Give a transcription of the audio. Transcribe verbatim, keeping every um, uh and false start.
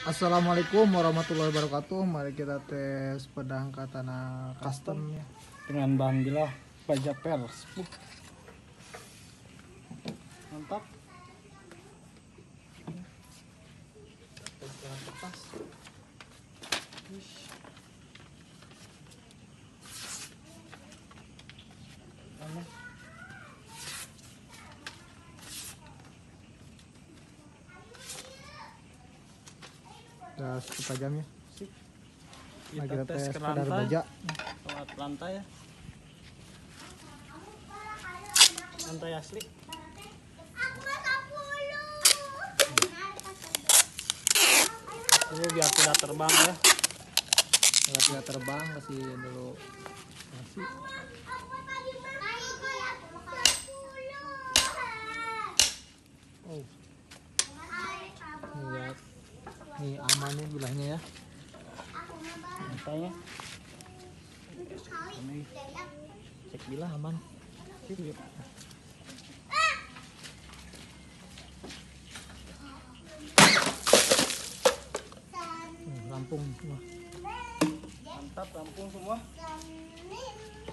Assalamualaikum warahmatullahi wabarakatuh. Mari kita tes pedang katana custom ya. Dengan bahan bilah baja pers. Mantap. Kertas. Udah cukup tajamnya. Nah, kita tes ke pedang lantai. baja. Lewat lantai ya. Lantai asli. Dulu biar tidak terbang ya. Biar tidak terbang, kasih dulu nasi. Oh. Nih, lihat. Nih aman nih bilahnya ya. Lantainya. Ini cek bilah aman. Sip. Hmm, rampung semua. Mantap, rampung semua.